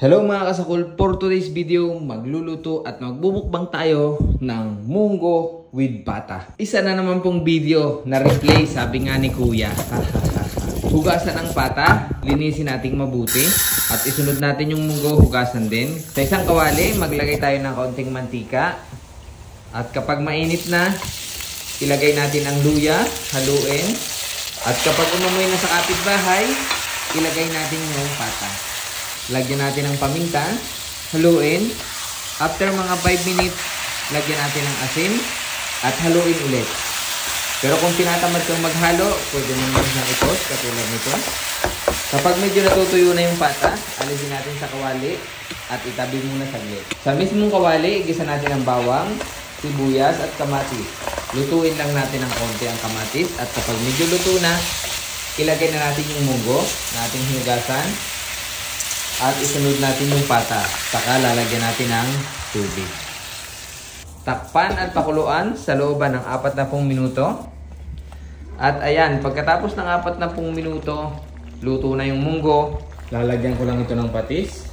Hello mga kasakul, for today's video, magluluto at magbubukbang tayo ng munggo with pata. Isa na naman pong video na replay, sabi nga ni Kuya. Hugasan ang pata, linisin nating mabuti, at isunod natin yung munggo, hugasan din. Sa isang kawali, maglagay tayo ng kaunting mantika. At kapag mainit na, ilagay natin ang luya, haluin. At kapag umamoy na sa kapitbahay, ilagay natin yung pata. Lagyan natin ng paminta, haluin. After mga 5 minutes, lagyan natin ng asin at haluin ulit. Pero kung tinatamad kang maghalo, pwede naman na i-toast katulad nito. Kapag medyo natutuyo na yung pata, alisin natin sa kawali at itabi muna saglit. Sa mismong kawali, igisa natin ang bawang, sibuyas at kamatis. Lutuin lang natin ng konti ang kamatis at kapag medyo luto na, ilagay na natin yung munggo na ating hinugasan. At isunod natin yung pata. Saka lalagyan natin ng tubig. Takpan at pakuluan sa looban ng 40 minuto. At ayan, pagkatapos ng 40 minuto, luto na yung munggo. Lalagyan ko lang ito ng patis.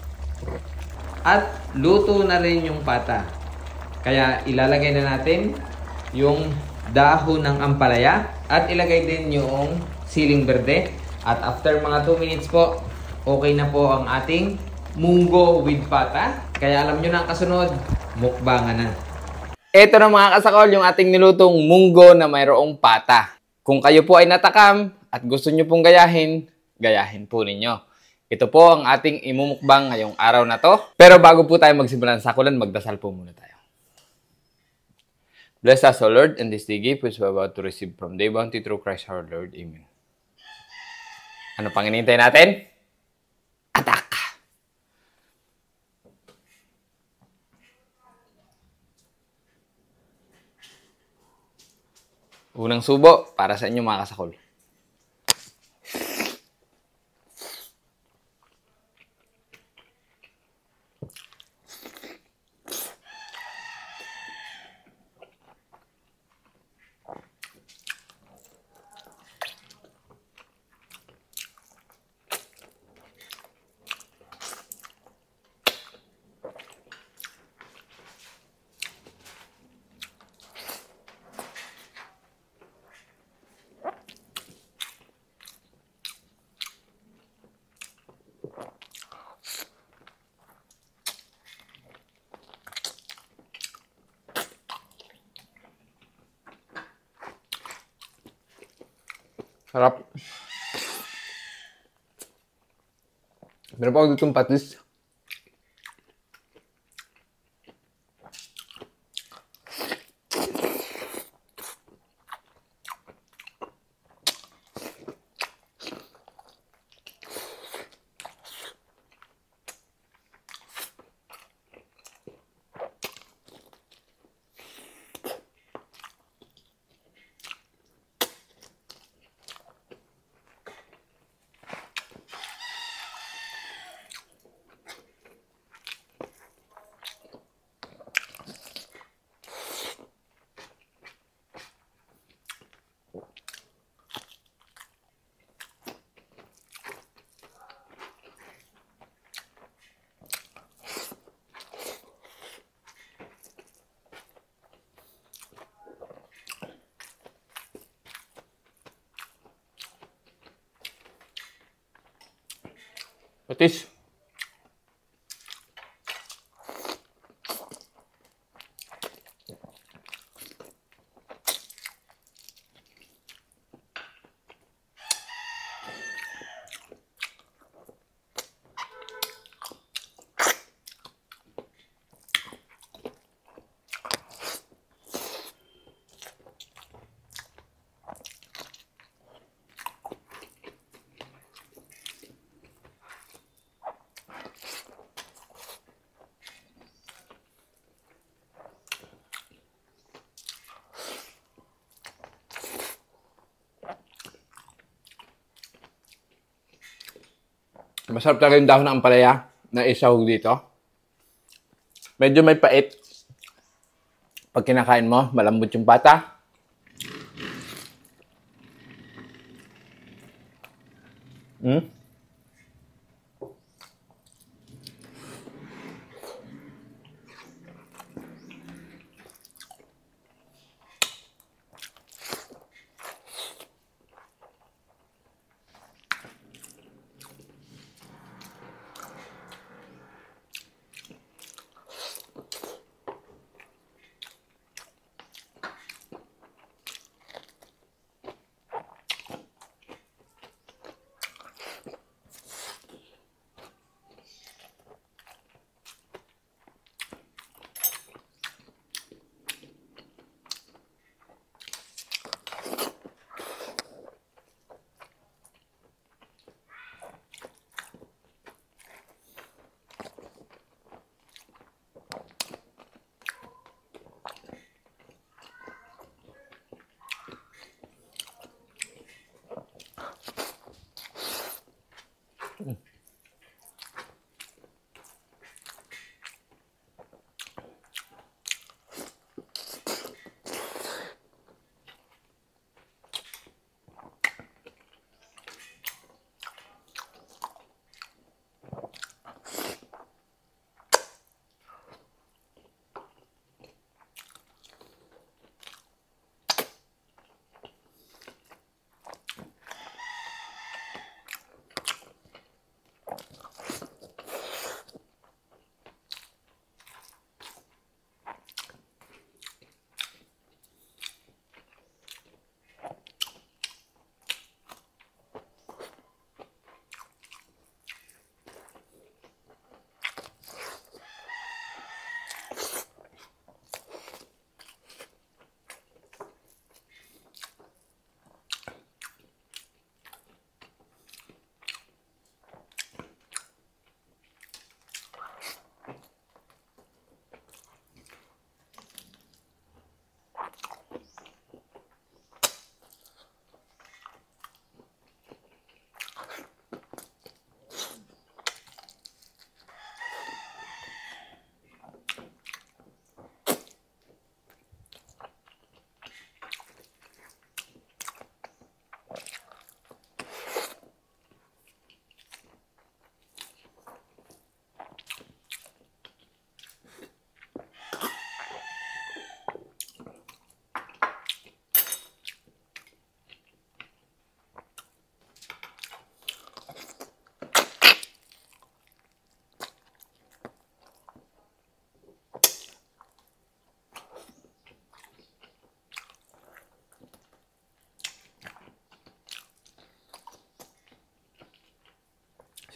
At luto na rin yung pata. Kaya ilalagay na natin yung dahon ng ampalaya. At ilagay din yung siling berde. At after mga 2 minutes po, okay na po ang ating munggo with pata. Kaya alam nyo na ang kasunod, mukbangan na. Ito na mga kasakol, yung ating nilutong munggo na mayroong pata. Kung kayo po ay natakam at gusto nyo pong gayahin, gayahin po ninyo. Ito po ang ating imumukbang ngayong araw na to. Pero bago po tayo magsimulan sa sakulan, magdasal po muna tayo. Bless us, O Lord, and this day gift which we are about to receive from Thy bounty through Christ our Lord. Amen. Ano pang hinihintay natin? Atak! Unang subo para sa inyo mga kasakol. Sarap. Meron pa ako ditong patis. Patis. Masarap talaga yung dahon ng ampalaya na isahog dito. Medyo may pait. Pag kinakain mo, malambot yung pata.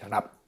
Sarap.